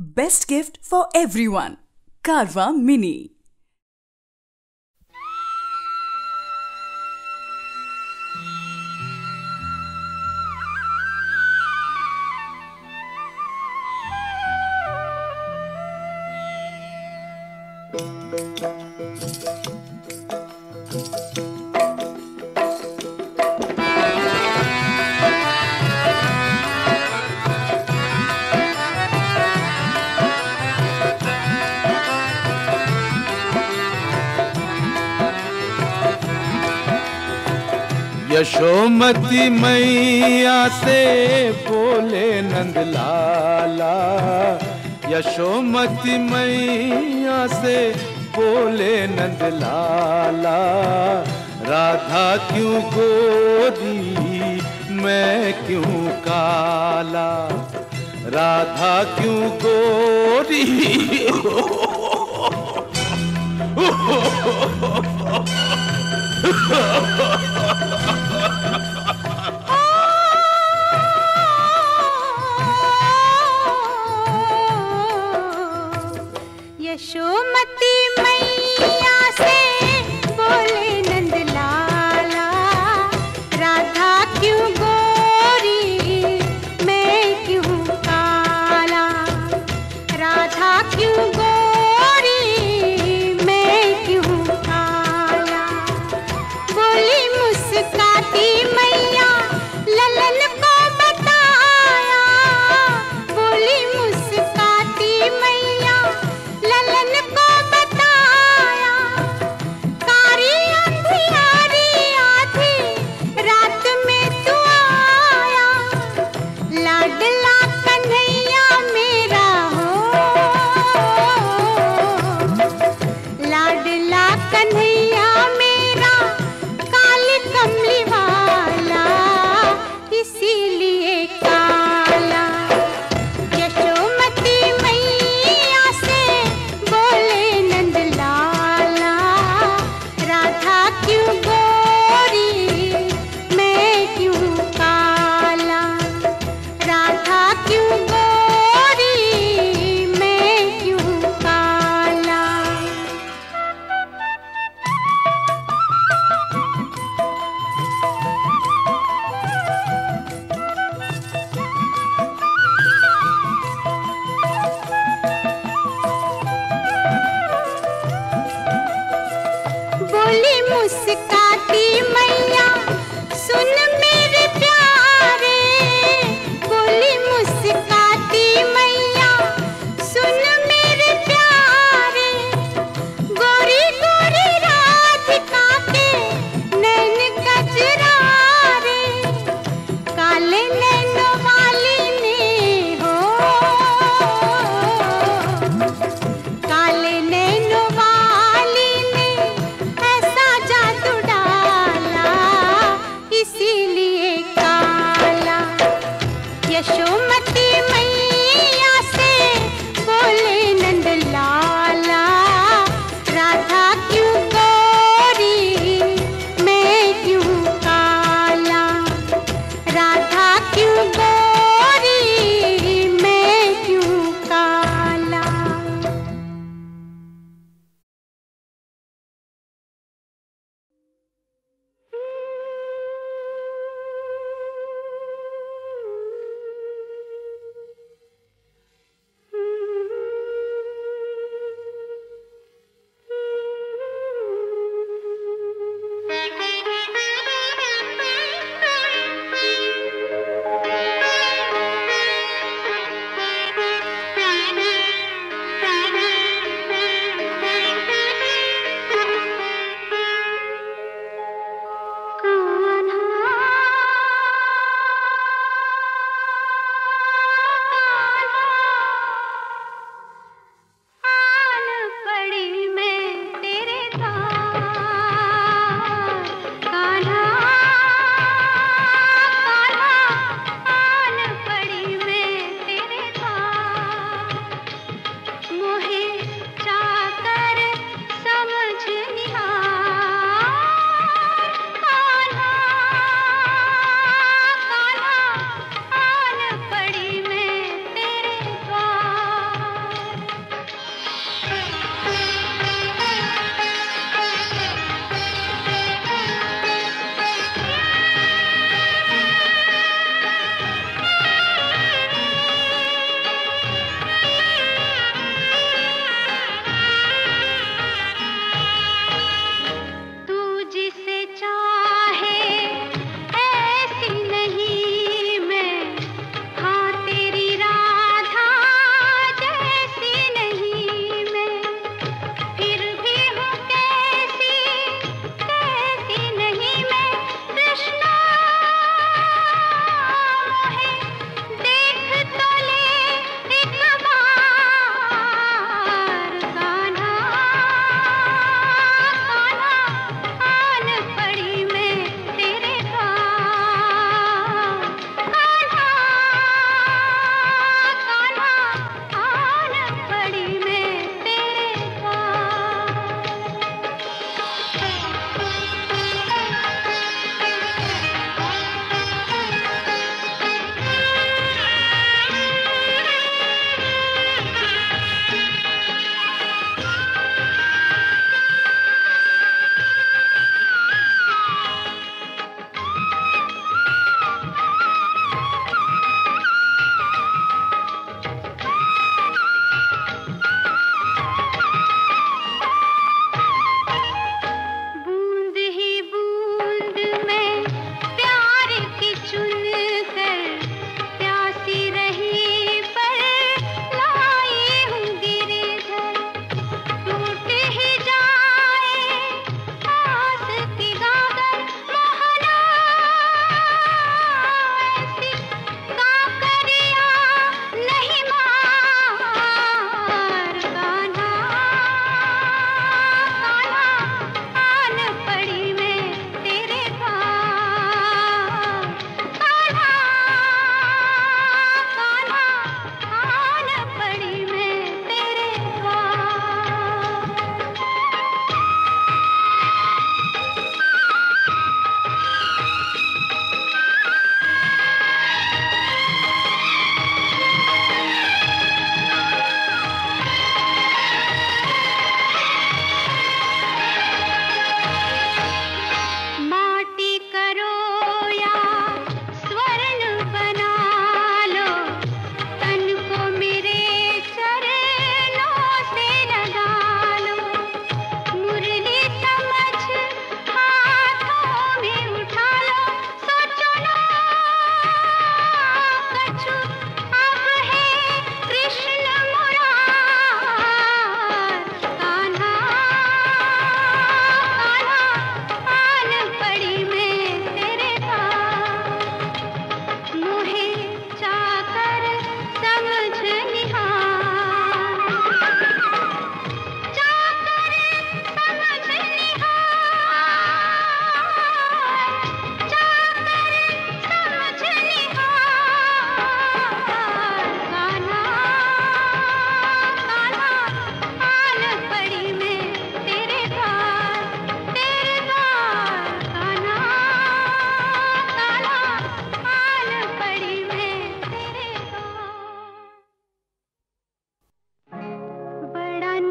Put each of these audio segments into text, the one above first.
Best gift for everyone. Carvaan Mini. Yashomati मैया से बोले नंदलाला, यशोमती मैया से बोले नंदलाला, राधा क्यों गोरी मैं क्यों काला, राधा क्यों गोरी यशोमती मैया से बोले नंदलाला, राधा क्यों गोरी मैं क्यों काला, राधा क्यों गोरी मैं क्यों काला। बोली मुस्काती मैया ललन को बताया, बोली मुस्काती मैया ललन को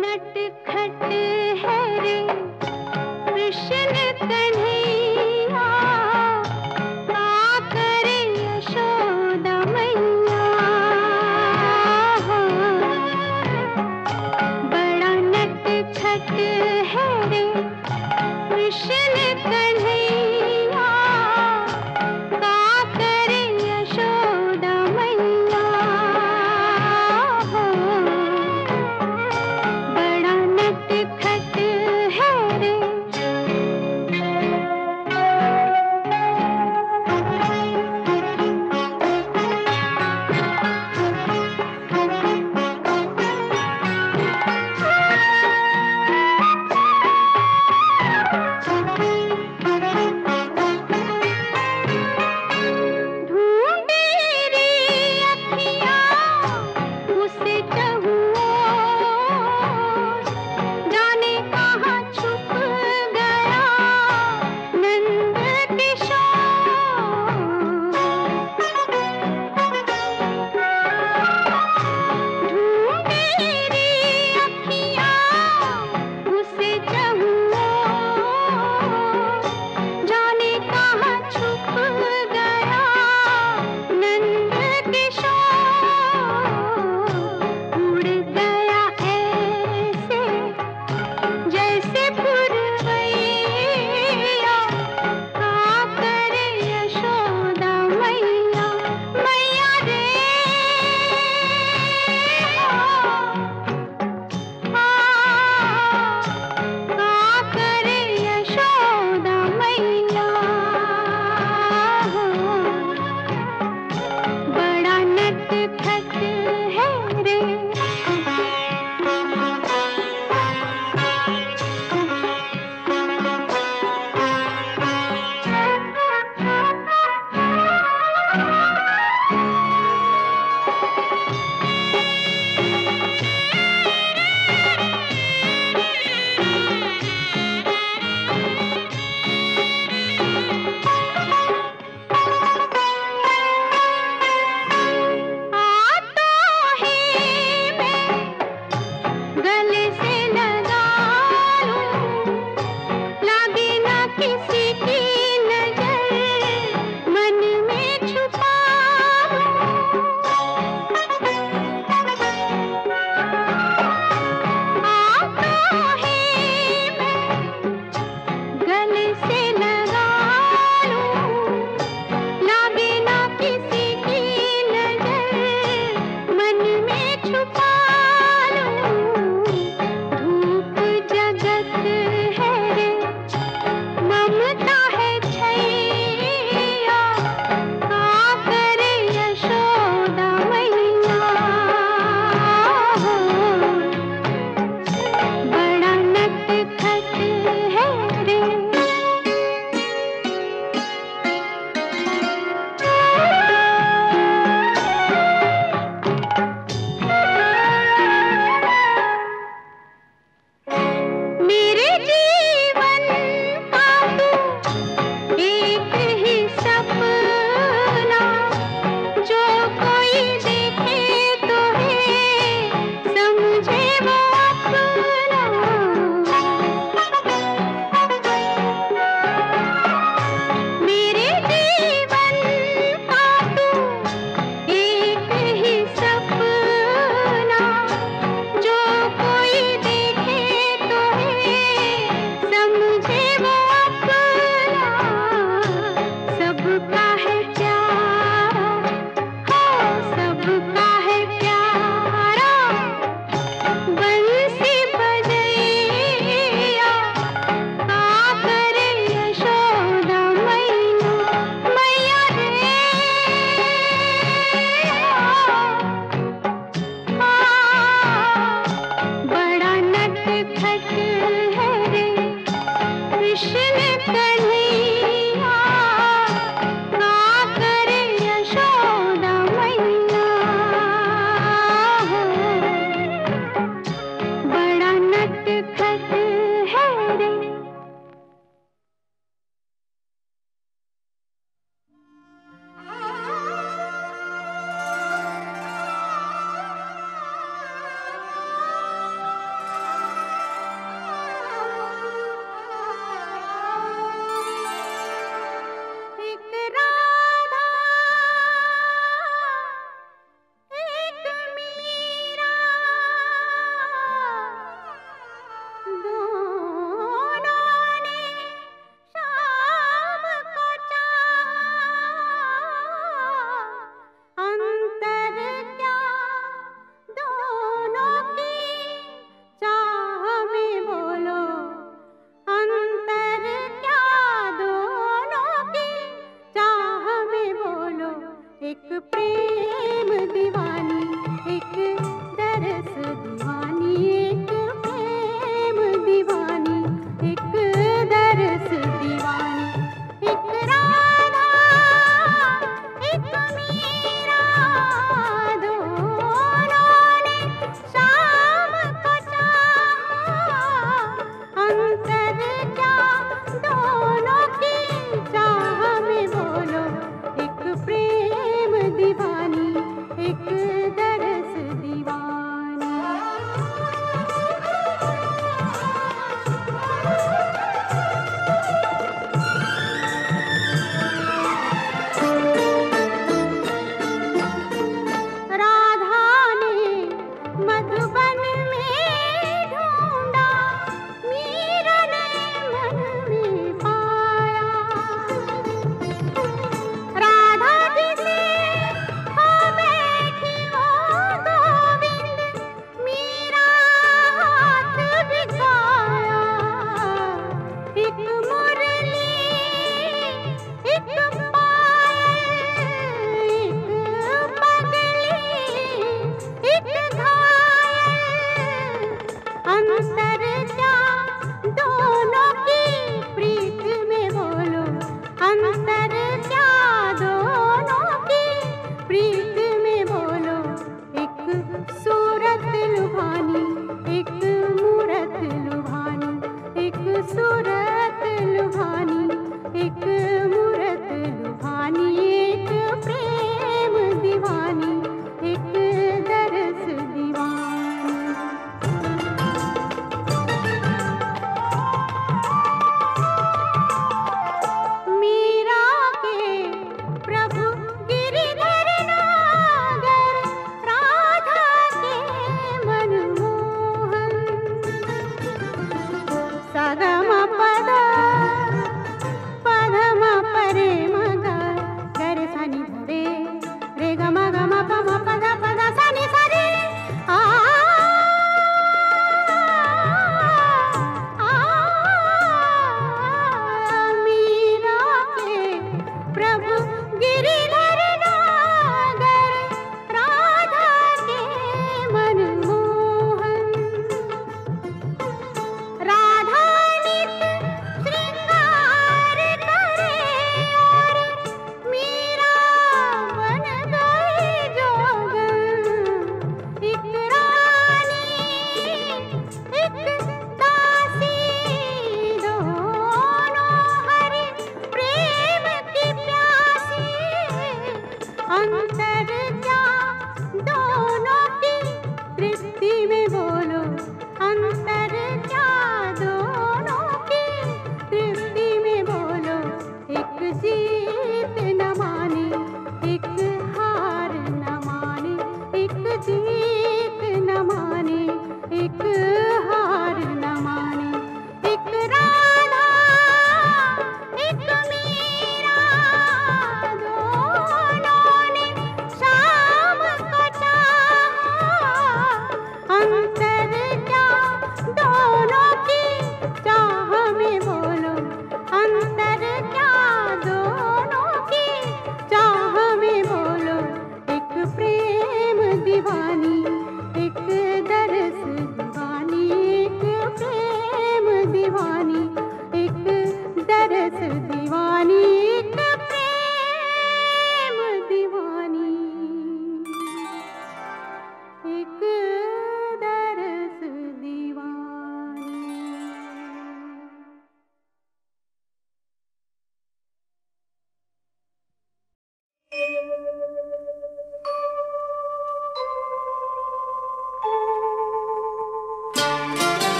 नटखट है रे कृष्ण कन्हैया, का करे यशोदा मैया। बड़ा नटखट है रे कृष्ण कन्हैया, का करे यशोदा मैया। बड़ा नटखट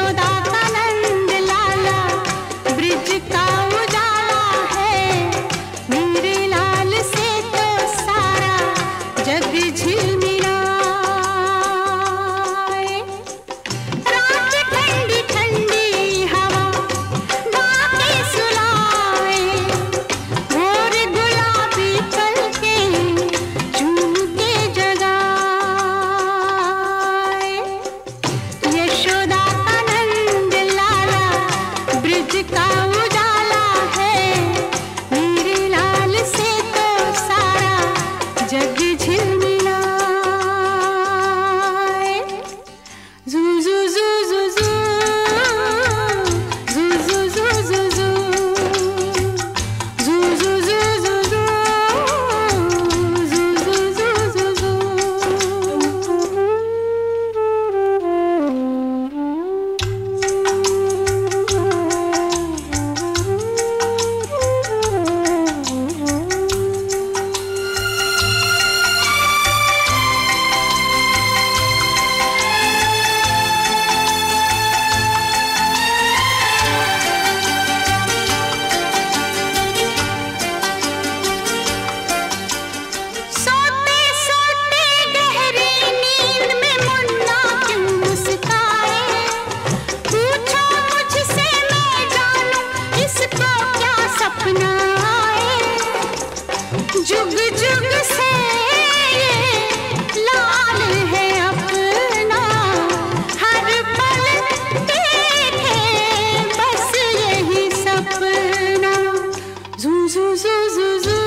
यशोदा का नंद लाला ब्रिज का उजाला है, मेरे लाल से तो सारा जग झिलमिलाए। रात ठंडी ठंडी हवा गाके सुलाए, भोर गुलाबी पलके चूम के जगाए। यशोदा का नंद लाला ब्रिज का उजाला है, मेरे लाल से तो सारा जग झिलमिलाए। जू जू जू जू जू जू जू जू जू जू जू जू जू जू जू जू जू सोते सोते गहरी नींद में मुन्ना क्यों मुस्काए, पूछो मुझसे मैं जानूं इसको क्या सपना आए। जुग जुग से ये लाल है अपना, हर पल देखे बस यही सपना। जू जू जू जू जू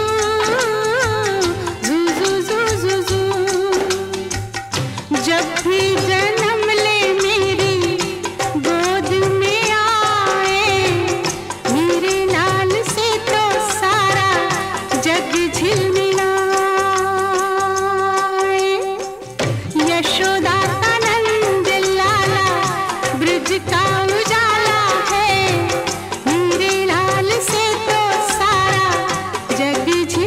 जू जू जू जू जू। जब भी जन्म ले मेरी गोद में आए, मेरे लाल से तो सारा जग झिलमिलाए। यशोदा का नंद लाला ब्रिज का उजाला है, मेरे लाल से तो सारा जग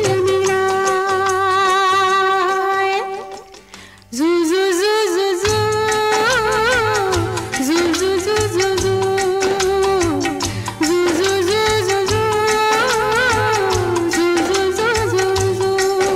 झिलमिलाए। जू जू जू जू जू जू जू जू जू जू जू जू जू जू जू जू जू जू।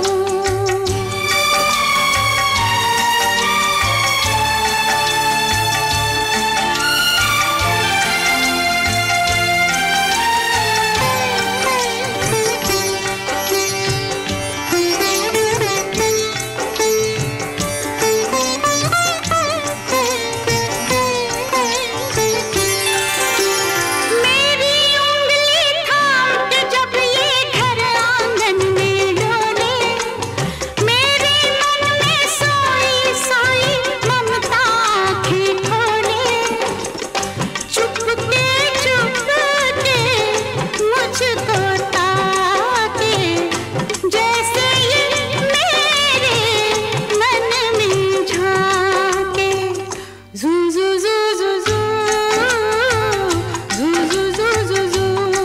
मेरी उंगली थाम के जब ये घर आंगन में डोले, मेरे मन में सोई सोई ममता आँखें खोले। चुपके चुपके मुझको ताके, जैसे ये मेरे मन में झांके। जू जू जू जू जू जू जू जू जू जू।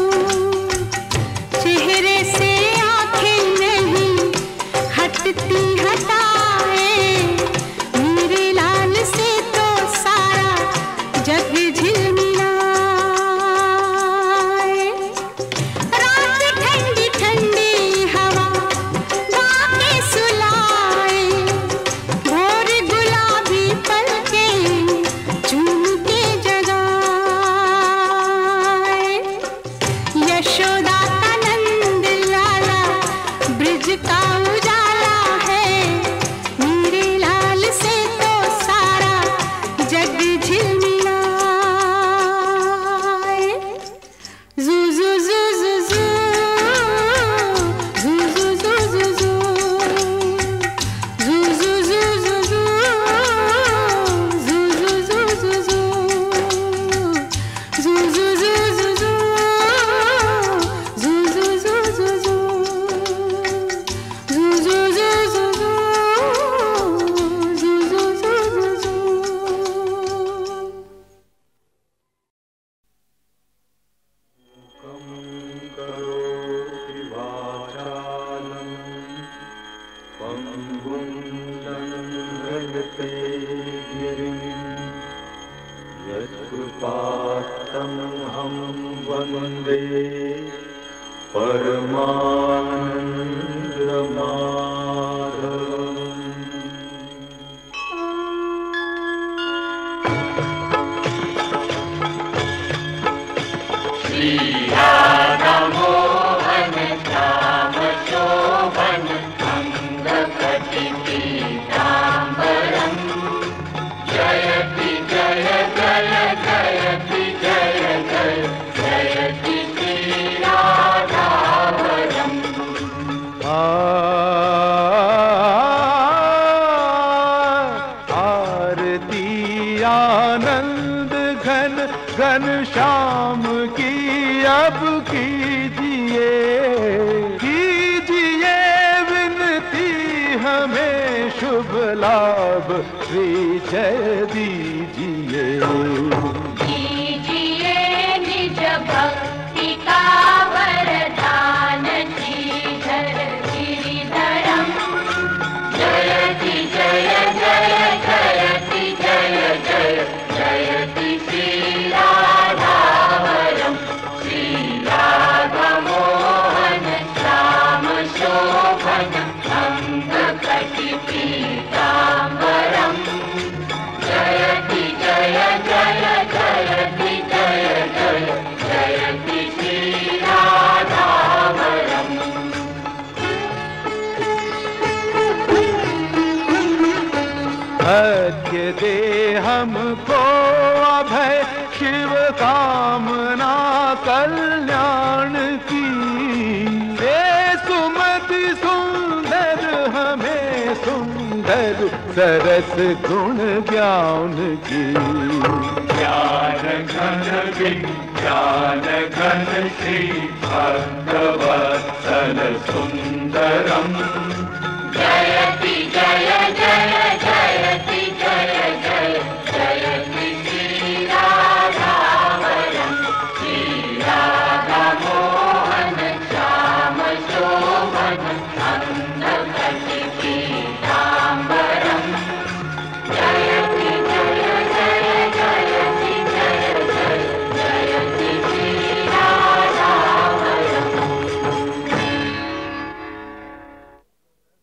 चेहरे से आँखें नहीं हटती हटाए, मेरे लाल से तो सारा जग झिलमिलाए। रात ठंडी ठंडी हवा गाके सुलाए, भोर गुलाबी पलके चूम के जगाए। यशोदा का नंद लाला ब्रिज का उजाला है, मेरे लाल से तो सारा जग झिलमिलाए। हम वंदे परमानंद माधवम्। श्री राधा मोहन श्याम शोभन अंग कटि पीताम्बरम् जयति जय जय जयति जय जय जयति श्री राधावरम्। आरती आनंद घन घन श्याम की अब कीजिए कीजिए विनती हमें शुभ लाभ श्री जय दीजिए। कीजिए निज भक्ति का वरदान श्रीधर गिरिधरम् जयति जय जय जयति जय जय जयति श्री राधावरम्। श्री राधा मोहन श्याम शोभन अंग कटि पीताम्बरम् जयति जय जय जयति जय जय जयति श्री राधावरम्। भाग्य दे हमको अभय शिव कामना कल्याण की दे सुमति सुंदर हमें सुंदर सरस गुण ज्ञान की। ज्ञान घन विज्ञान घन श्री भक्तवत्सल सुंदरम् जयति जय जय जयति जय जय जयति श्री राधावरम्। श्री राधा मोहन श्याम शोभन अंग कटि पीताम्बरम् जयति जय जय जयति जय जय जयति श्री राधावरम्।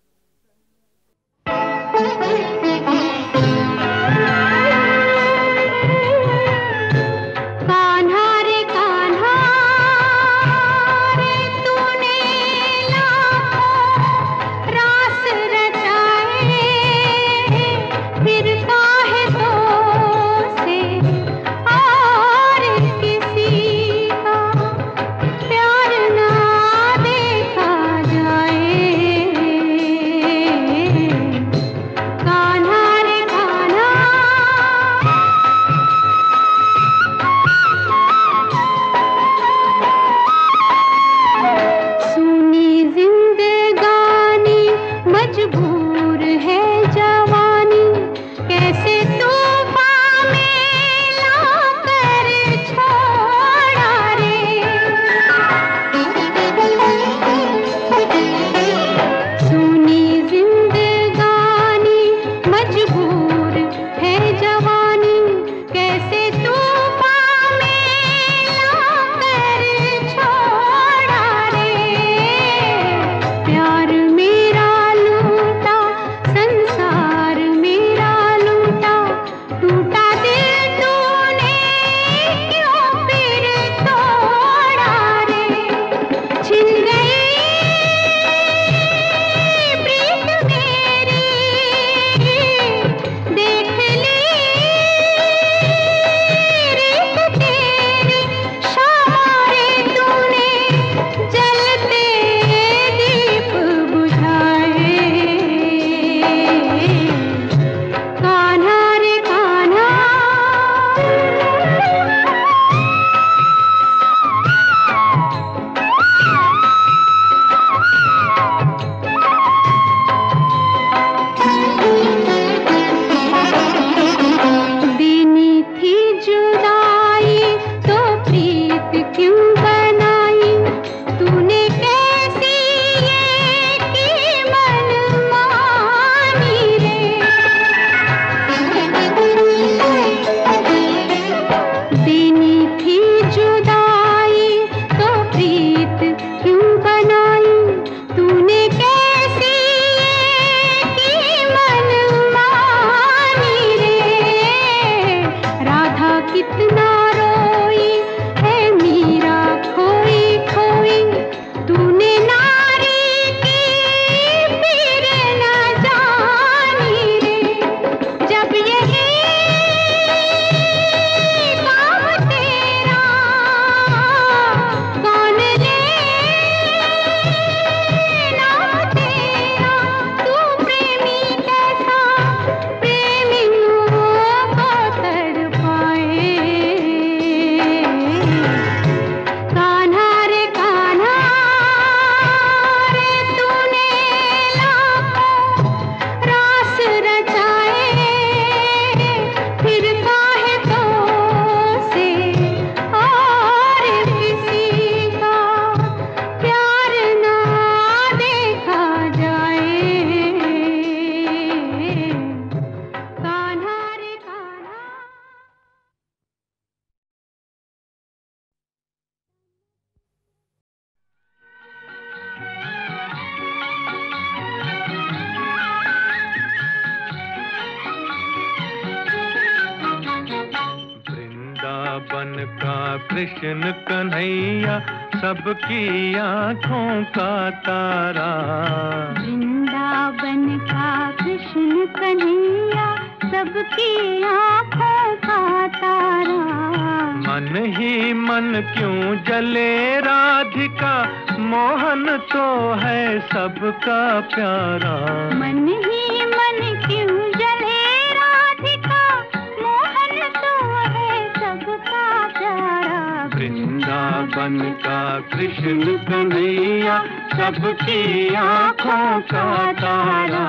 कृष्ण कन्हैया सबकी आँखों का तारा। वृंदावन का कृष्ण कन्हैया सबकी आँखों का तारा। मन ही मन क्यों जले राधिका, मोहन तो है सबका प्यारा। मन ही मन क्यों जले राधिका, मोहन तो है सबका प्यारा। वृंदावन का कृष्ण कन्हैया सबकी आँखों का तारा।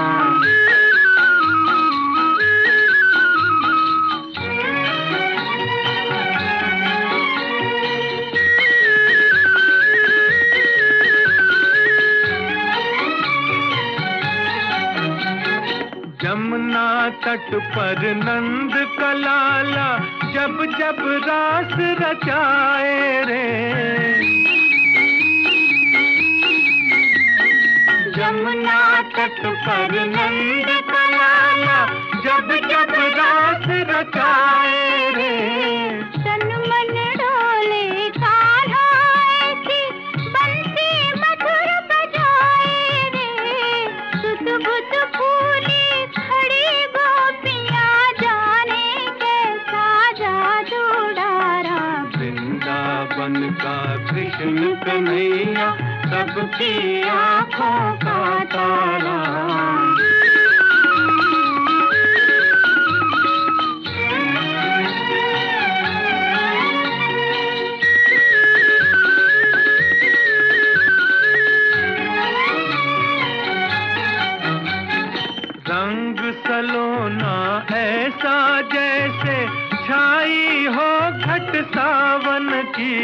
यमुना तट पर नंद का लाला जब जब रास रचाए रे। यमुना तट पर नंद का लाला जब जब रास रचाए रे। तन मन डोले कान्हा ऐसी बंसी मधुर बजाए रे। सुध बुध फूली खड़ी गोपियाँ जाने कैसा जादू डारा। वृंदावन का कृष्ण कन्हैया सबकी आँखों का तारा। रंग सलोना ऐसा जैसे छाई हो घट सावन की।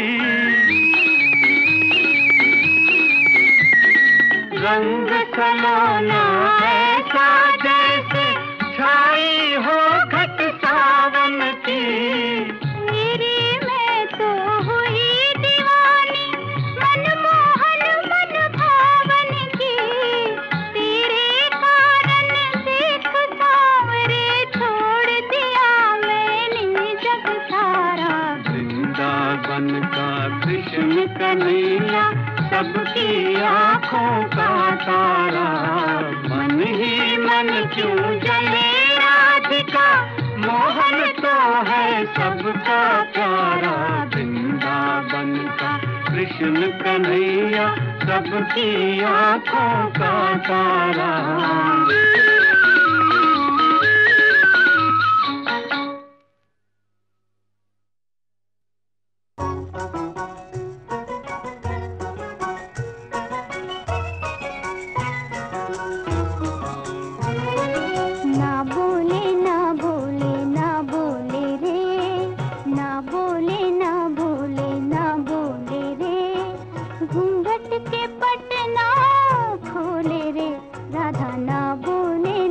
रंग सलोना ऐसा जैसे छाई हो घट सावन की। तेरी मैं तो हुई दीवानी, मनमोहन मन भावन की। तेरे कारण देख सांवरे छोड़ दिया मैंने जग सारा। वृंदावन का कृष्ण कन्हैया सबकी आँखों का तारा। मन ही मन क्यों जले राधिका, मोहन तो है सबका प्यारा। वृंदावन का कृष्ण कन्हैया सबकी आँखों का तारा। घूंघट के पट ना खोले रे, राधा ना बोले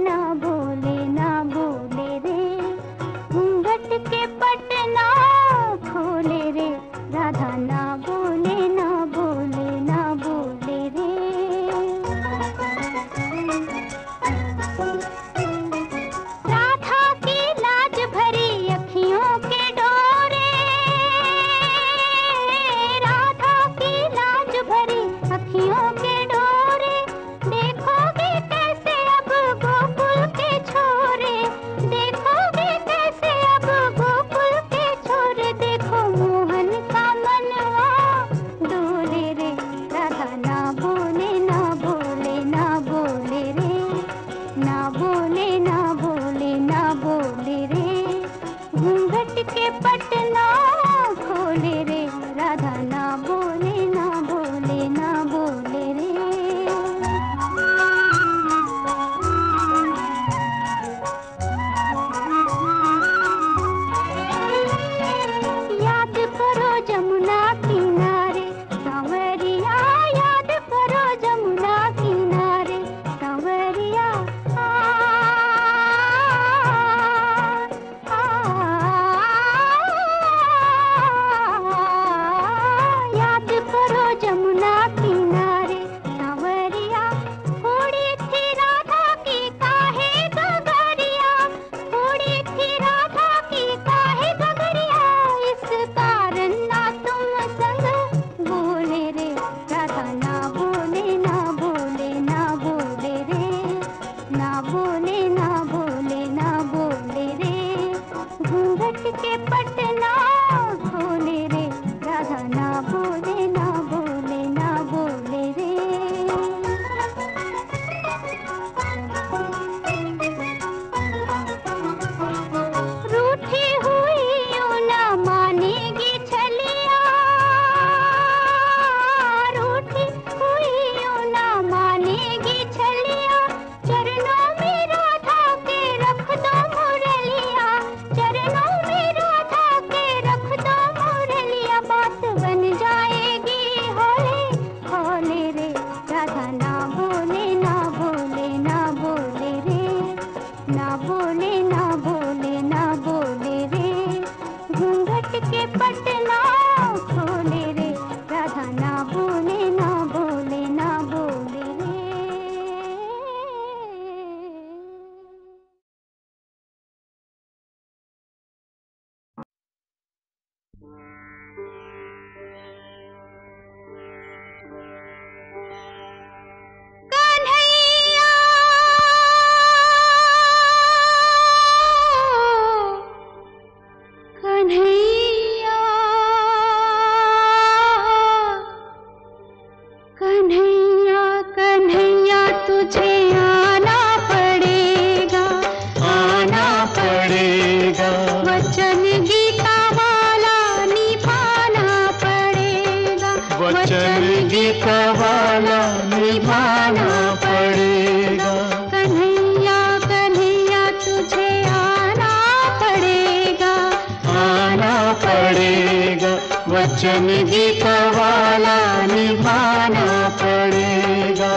वचन गीता वाला निभाना पड़ेगा। कन्हैया कन्हैया तुझे आना पड़ेगा, आना पड़ेगा, वचन गीता वाला निभाना पड़ेगा।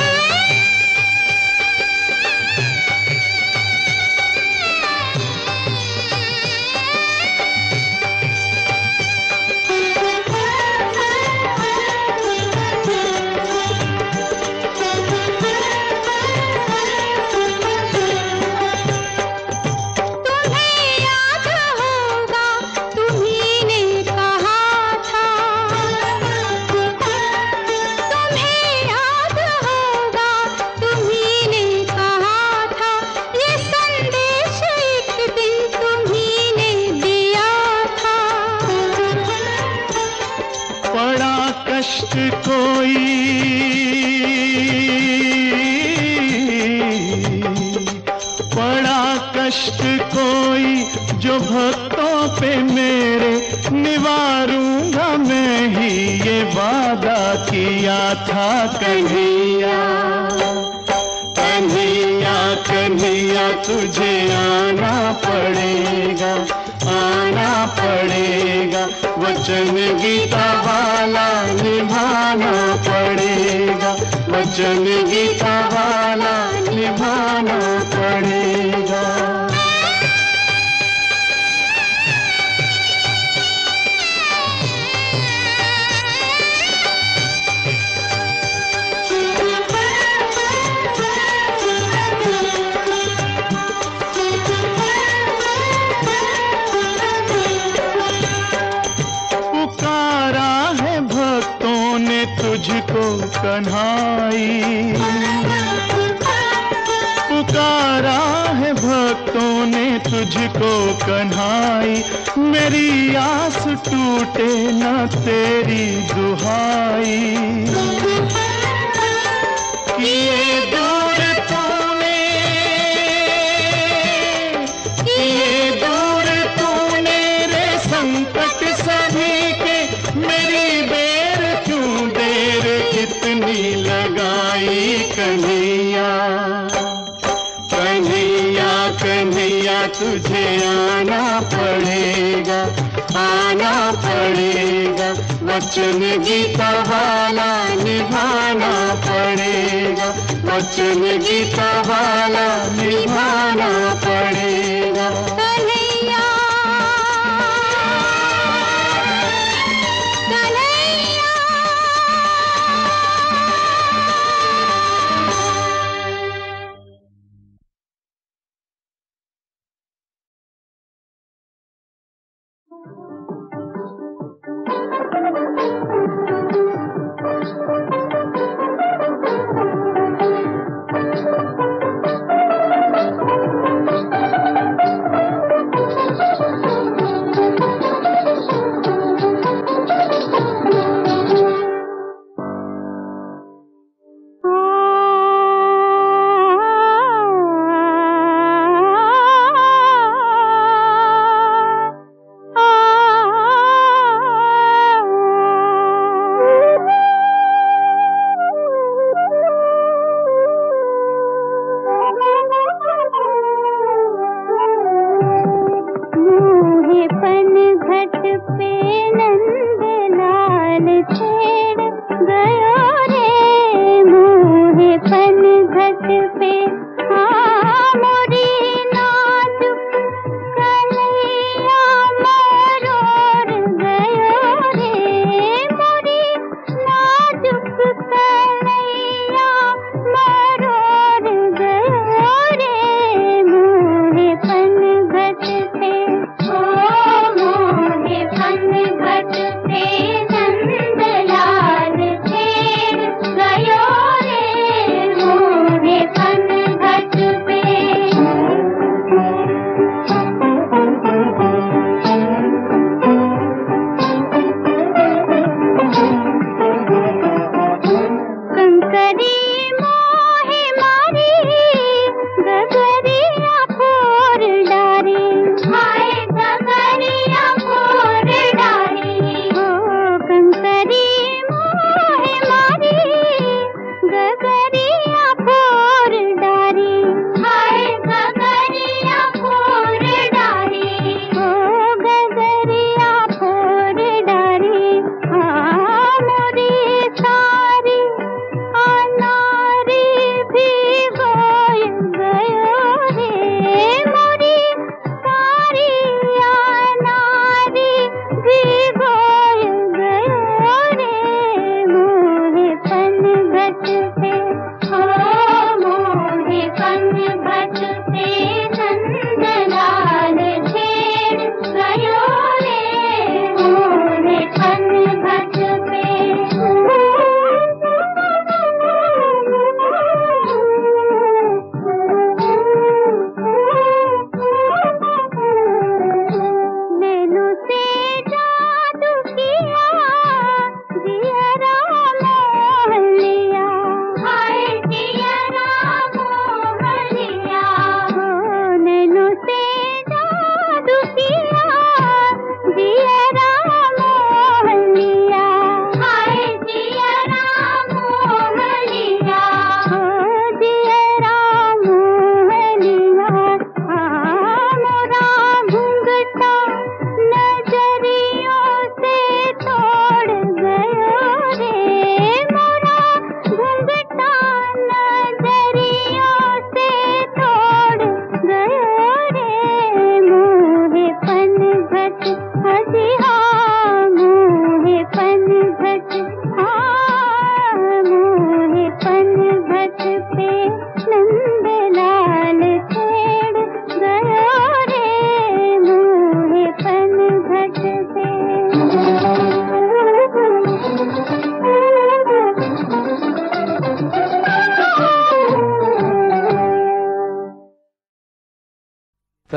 बड़ा कष्ट कोई जो भक्तों पे मेरे, निवारूंगा मैं ही ये वादा किया था। कन्हैया कन्हैया कन्हैया तुझे आना पड़ेगा, आना पड़ेगा, वचन गीता वाला निभाना पड़ेगा, वचन गीता वाला निभाना पड़ेगा। तुझको कन्हाई, पुकारा है भक्तों ने तुझको कन्हाई, मेरी आस टूटे ना तेरी दुहाई। किए दूर तूने, किए दूर तूने रे संकट सभी के, मेरी कितनी लगाई। कन्हैया कन्हैया कन्हैया तुझे आना पड़ेगा, आना पड़ेगा, वचन गीता वाला निभाना पड़ेगा, वचन गीता वाला निभाना पड़ेगा।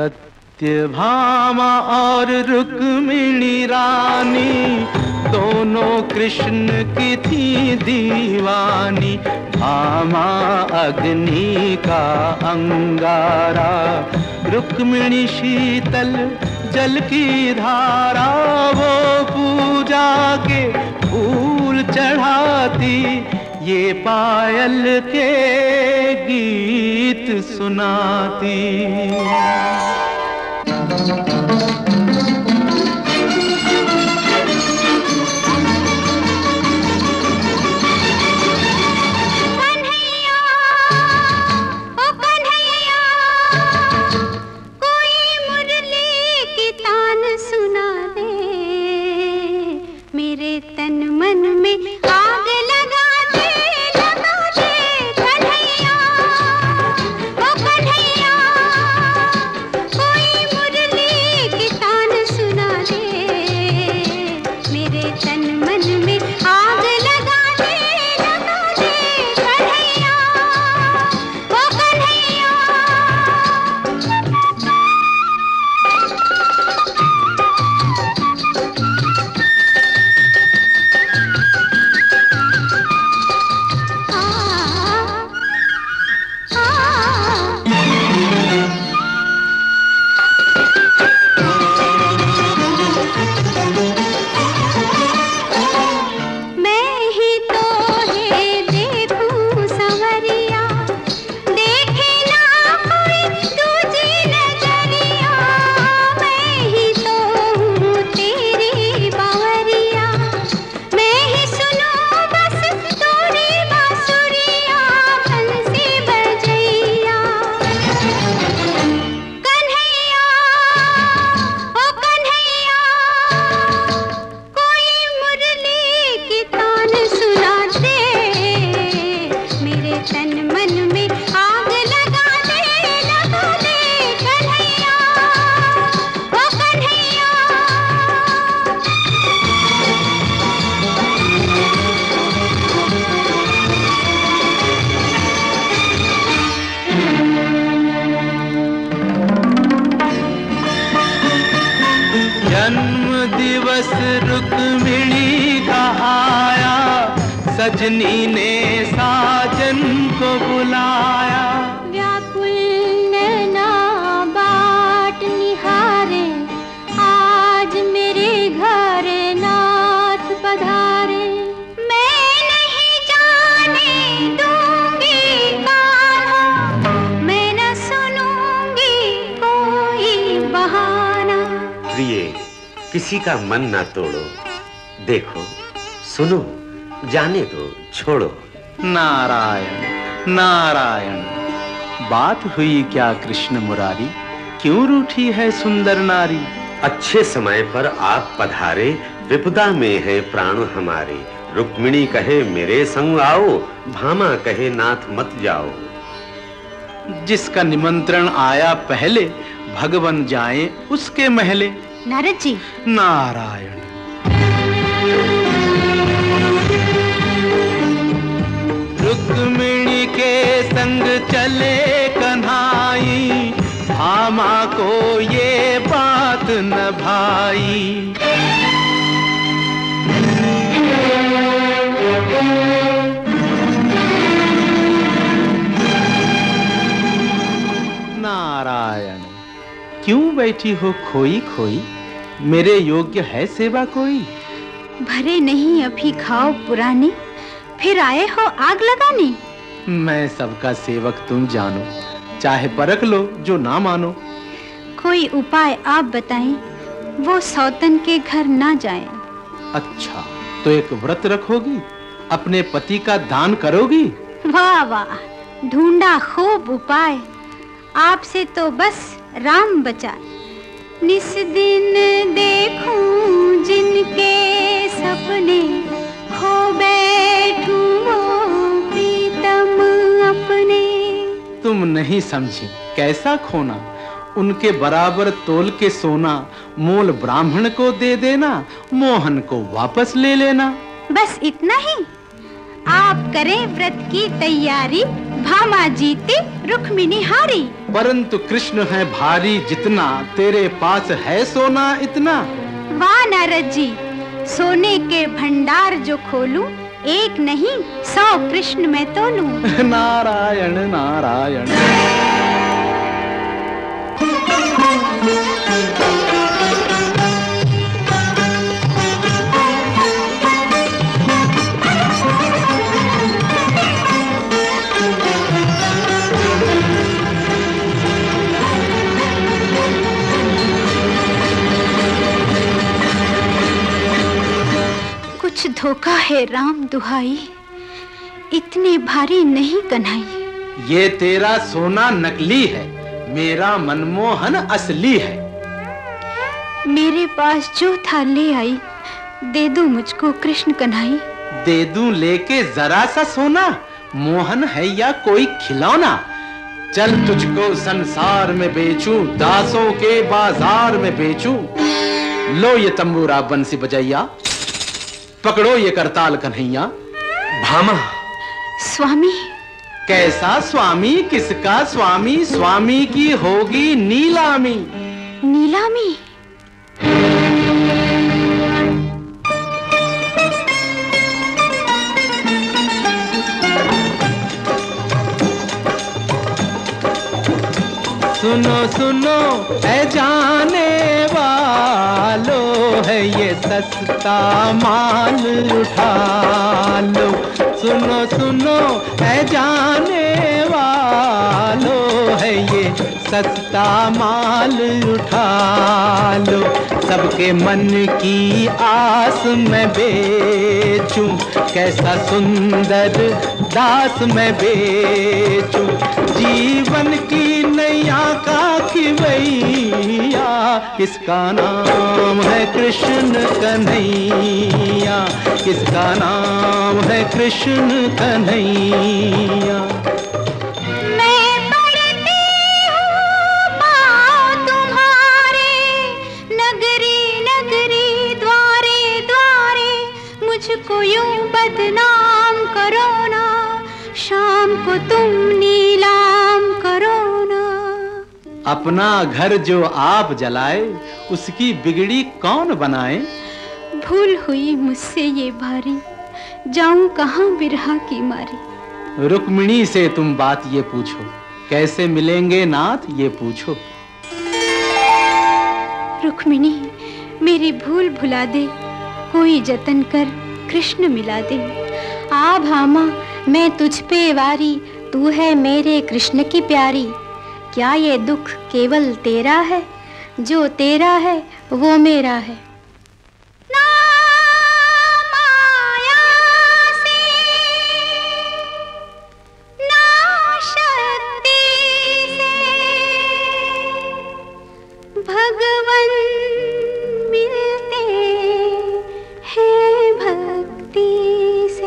सत्यभामा और रुक्मिणी रानी दोनों कृष्ण की थी दीवानी। भामा अग्नि का अंगारा, रुक्मिणी शीतल जल की धारा। वो पूजा के फूल चढ़ाती, ये पायल के गीत सुनाती। रुक्मिणी का आया, सजनी ने साजन को बुलाया। व्याकुल नैना बाट निहारे, आज मेरे घर नाथ पधारे। मैं नहीं जाने दूंगी कान्हा, मैं न सुनूंगी कोई बहाना। प्रिय, किसी का मन ना तोड़ो, देखो सुनो, जाने दो, छोड़ो। नारायण नारायण, बात हुई क्या कृष्ण मुरारी, क्यों रूठी है सुंदर नारी। अच्छे समय पर आप पधारे, विपदा में है प्राण हमारे। रुक्मिणी कहे मेरे संग आओ, भामा कहे नाथ मत जाओ। जिसका निमंत्रण आया पहले, भगवन जाए उसके महले। नारद जी। नारायण। रुक्मिणी के संग चले कन्हाई, भामा को ये बात न भाई। नारायण, क्यों बैठी हो खोई खोई, मेरे योग्य है सेवा कोई। भरे नहीं अभी खाओ पुराने, फिर आए हो आग लगाने। मैं सबका सेवक तुम जानो, चाहे परख लो जो ना मानो। कोई उपाय आप बताएं, वो सौतन के घर ना जाए। अच्छा, तो एक व्रत रखोगी, अपने पति का दान करोगी। वाह वाह, ढूंढा खूब उपाय, आपसे तो बस राम बचाए। निस दिन देखूं जिनके सपने, खो बैठूं वो प्रीतम अपने। तुम नहीं समझी कैसा खोना, उनके बराबर तोल के सोना। मोल ब्राह्मण को दे देना, मोहन को वापस ले लेना। बस इतना ही, आप करें व्रत की तैयारी, भामा जीती रुक्मिणी हारी। परंतु कृष्ण है भारी जितना, तेरे पास है सोना इतना। वाह नारद जी, सोने के भंडार जो खोलूं, एक नहीं 100 कृष्ण मैं तोलूं। नारायण नारायण। कुछ धोखा है राम दुहाई, इतने भारी नहीं कन्हई। ये तेरा सोना नकली है, मेरा मनमोहन असली है। मेरे पास जो था ले आई, दे दो मुझको कृष्ण कन्हई। दे दूं लेके जरा सा सोना, मोहन है या कोई खिलौना। चल तुझको संसार में बेचूं, दासों के बाजार में बेचूं। लो ये तंबूरा बंसी बजैया, पकड़ो ये करताल कन्हैया। भामा। स्वामी। कैसा स्वामी, किसका स्वामी? स्वामी की होगी नीलामी। नीलामी? सुनो सुनो ऐ जाने वालो, है ये सस्ता माल उठा लो। सुनो सुनो ऐ जाने वालो, है ये सस्ता माल उठा लो। सबके मन की आस में बेचूं, कैसा सुंदर दास में बेचूं। जीवन की नैया का खिवैया, किसका नाम है कृष्ण कन्हैया। किसका नाम है कृष्ण कन्हैया। मुझको यूं बदनाम करो ना, शाम को तुम नीलाम करो ना। अपना घर जो आप जलाए, उसकी बिगड़ी कौन बनाए। भूल हुई मुझसे ये भारी, जाऊं कहां बिरहा की मारी। रुक्मिणी से तुम बात ये पूछो, कैसे मिलेंगे नाथ ये पूछो। रुक्मिणी मेरी भूल भुला दे, कोई जतन कर कृष्ण मिला दे। आ भामा मैं तुझ पे वारी, तू है मेरे कृष्ण की प्यारी। क्या ये दुख केवल तेरा है, जो तेरा है वो मेरा है। ना माया से, ना शक्ति से, भगवन मिलते हैं भक्ति से।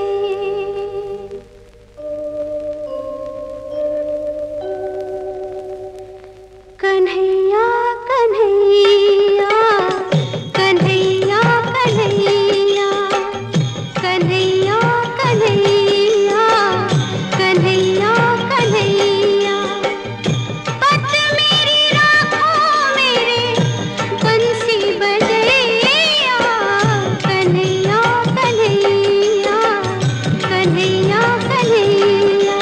कन्हैया कन्हैया कन्हैया कन्हैया कन्हैया कन्हैया कन्हैया कन्हैया। पत मेरी राखो मेरे बंसी बजैया। कन्हैया कन्हैया कन्हैया कन्हैया।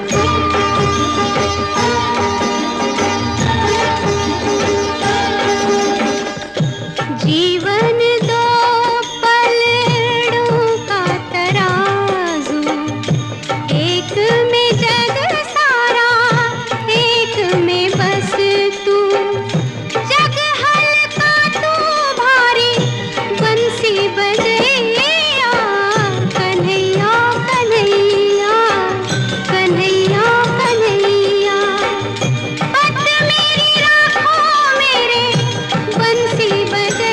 जीवन दो पलड़ों का तराजू, एक में जग सारा, एक में बस तू। जग हल्का तू भारी, बंसी बजैया। कन्हैया कन्हैया कन्हैया कन्हैया। पत मेरी राखो मेरे बंसी बजैया।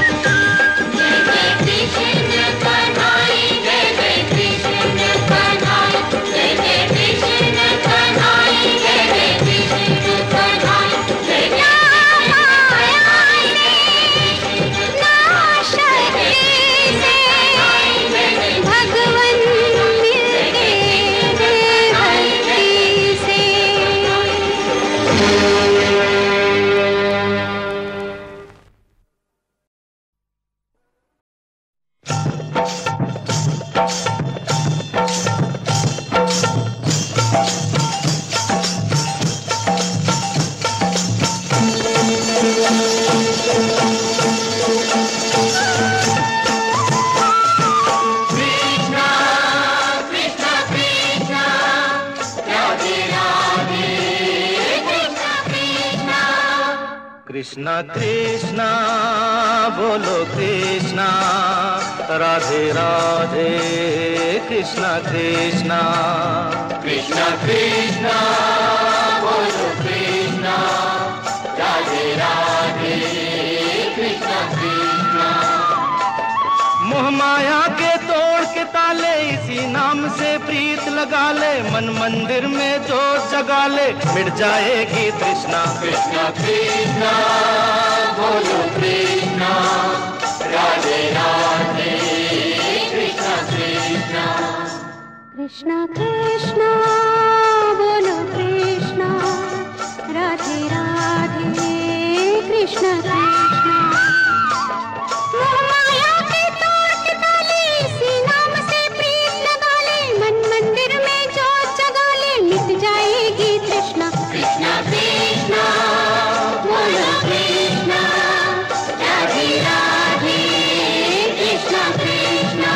कृष्ण कन्हैया, जय जय कृष्ण कन्हैया। कृष्णा कृष्णा बोलो कृष्णा, राधे राधे कृष्णा कृष्णा। कृष्णा कृष्णा बोलो कृष्णा, राधे राधे कृष्णा कृष्णा। मोह माया के तोड़ के ताले, इसी नाम से प्रीत लगा ले, मन मंदिर में जोत जगा ले, मिट जाएगी तृष्णा। कृष्णा कृष्णा बोलो कृष्णा, राधे राधे कृष्णा कृष्णा। कृष्णा कृष्णा बोलो कृष्णा, राधे राधे कृष्णा कृष्णा। मोह माया के तोड़ के ताले, इसी नाम से प्रीत लगा ले, मन मंदिर में जोत जगा ले, मिट जाएगी तृष्णा। कृष्णा कृष्णा बोलो कृष्णा, राधे राधे कृष्णा कृष्णा।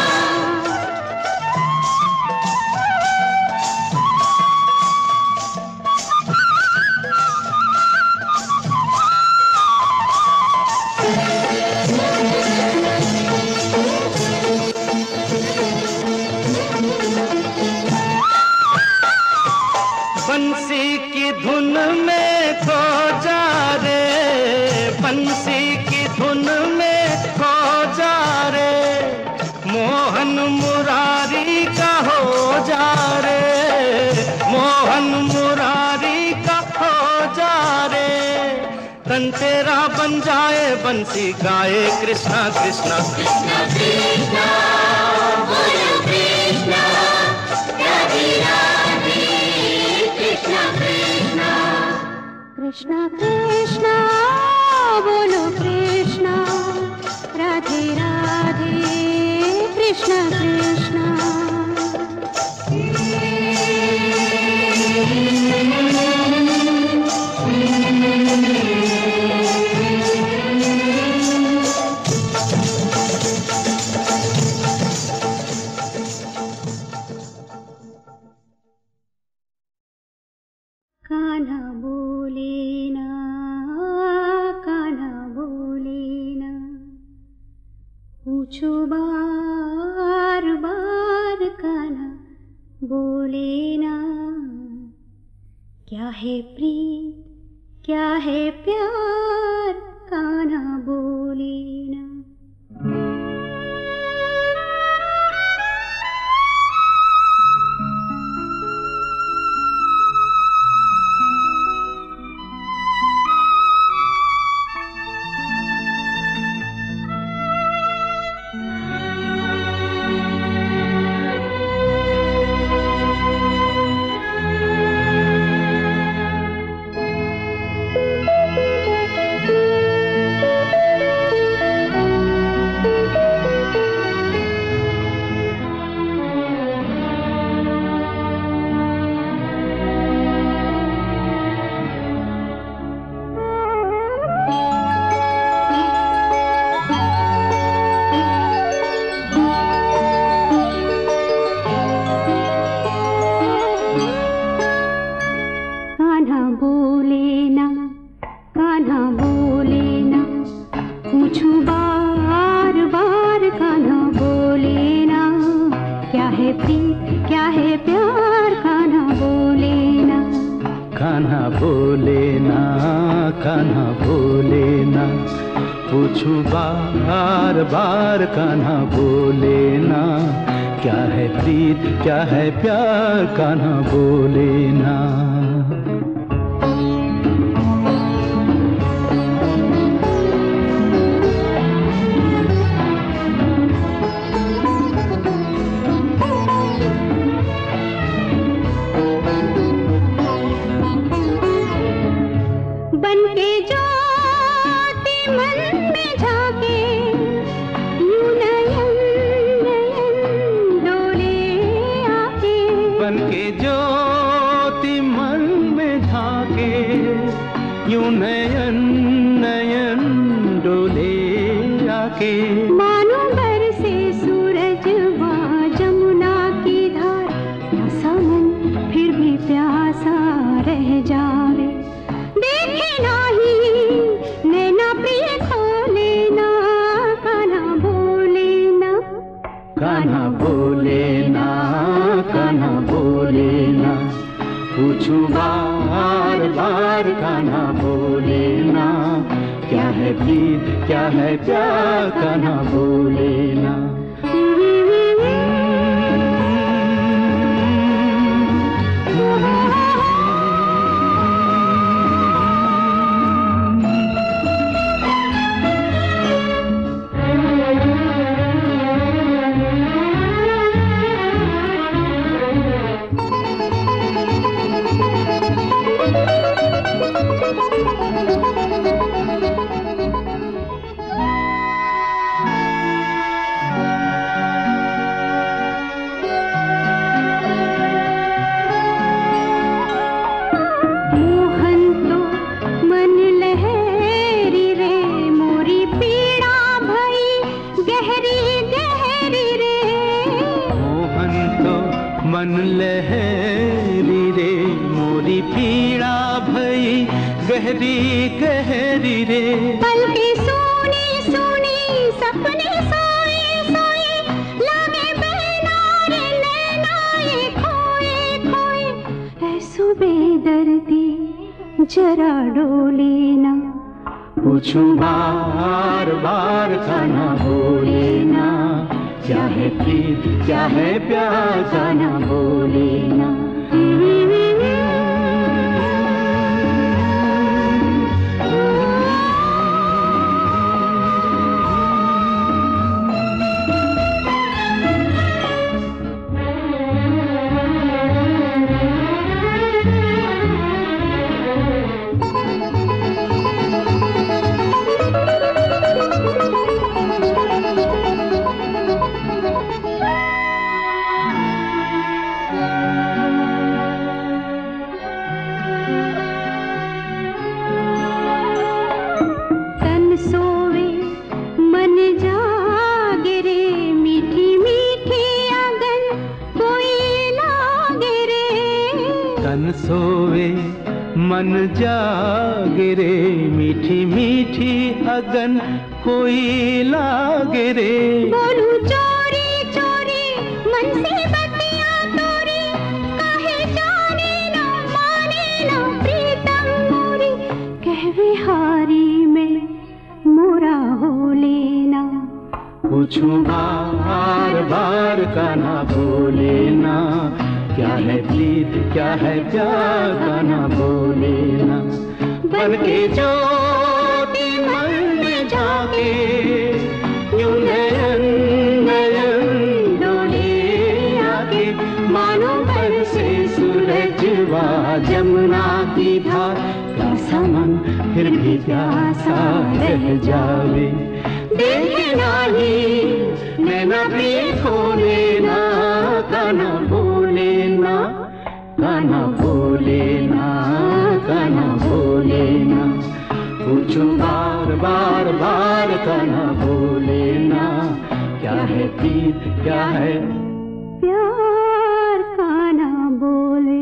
बंसी की धुन में खो जा रे, बंसी की धुन में खो जा रे, मोहन मुरारी का हो जा रे, मोहन मुरारी का हो जा रे। तन तेरा बन जाए बंसी गाए कृष्णा कृष्णा। कृष्णा कृष्णा बोलो कृष्णा, राधे राधे कृष्णा कृष्णा। कृष्णा कृष्णा बोलो कृष्णा, राधे राधे कृष्णा कृष्णा। कान्हा बोले ना, कान्हा बोले ना, पूछो बार बार कान्हा बोले ना, क्या है प्रीत क्या है प्यार, कान्हा बोले ना। कान्हा बोले ना, कान्हा बोले ना, पूछूं बार बार कान्हा बोले ना, क्या है प्रीत क्या है प्यार, कान्हा बोले ना। यूं नयन नयन डोले आके, मानो बरसे सूरज वहाँ जमुना की धार, प्यासा मन फिर भी प्यासा रह जावे, देखे नाही बोले ना, पूछूं बार बार कान्हा बोले ना, क्या है प्रीत क्या है प्यार कान्हा बोले ना। मन लहरी रे मोरी पीड़ा भई गहरी गहरी रे। पलके सोनी सोनी सपने सोए सोए लागे बहना रे नैना ये खोए खोए। ऐसो बेदर्दी जरा डोले ना, पूछूं बार बार कान्हा बोले ना, क्या है प्रीत क्या है प्यार कान्हा बोले ना। सोवे मन जागे रे मीठी मीठी अगन कोई लागे रे। बोलू चोरी चोरी मन से बतिया तोरी, काहे जाने ना माने ना प्रीतम मोरी। कहवे हारी में मोरा हो लेना, पूछूं बार बार कान्हा बोले ना, क्या है प्रीत क्या है प्यार कान्हा बोले ना। बन के ज्योति मन में जाके यूं नयन नयन डोले आके, मानो बरसे सूरजवा जमुना की धार, प्यासा मन फिर भी प्यासा रह जावे। देखे नाही नैना प्रीत होने ना, कान्हा बोले ना कान्हा बोले ना कान्हा बोले ना। पूछूं बार बार बार कान्हा बोले ना, क्या है प्रीत क्या है प्यार कान्हा बोले।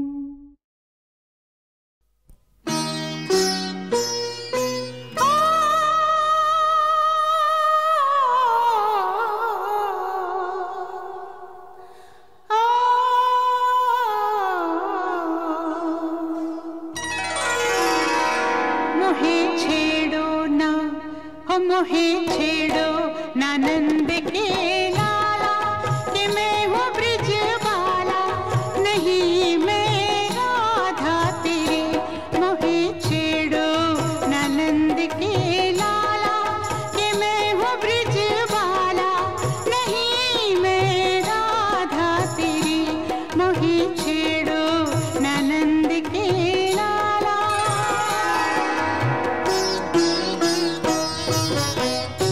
मोहे छेड़ो नानंद के लाला, कि मैं हूँ ब्रिज बाला नहीं मैं राधा तेरे। मोहे छेड़ो नानंद के लाला, कि मैं हूँ ब्रिज बाला नहीं मैं राधा तेरी। मोहे छेड़ो नानंद के लाला।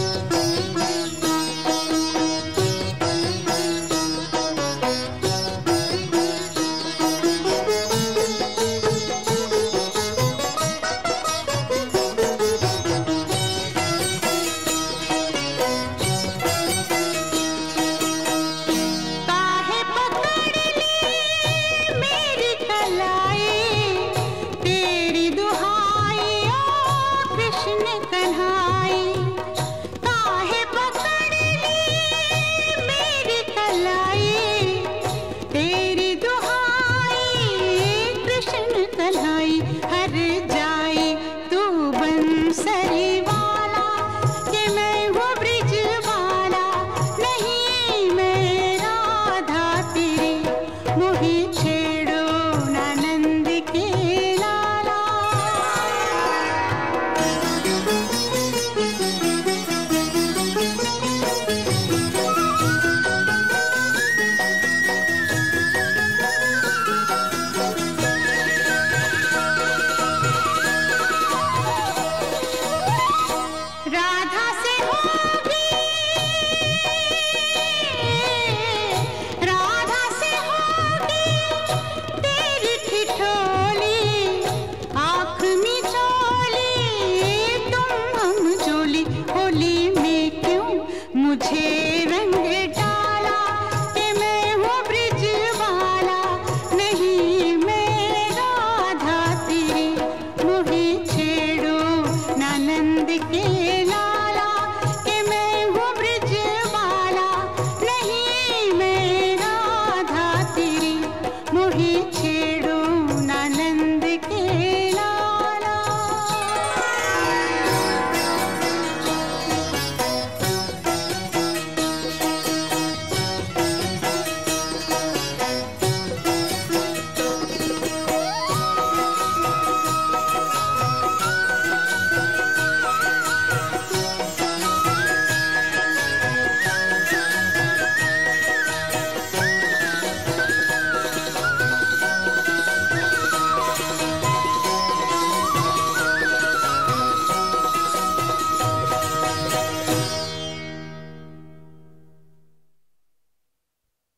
मोहे छेड़ो नानंद के लाला।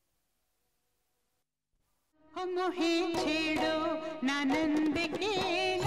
मोहे छेड़ो नानंद के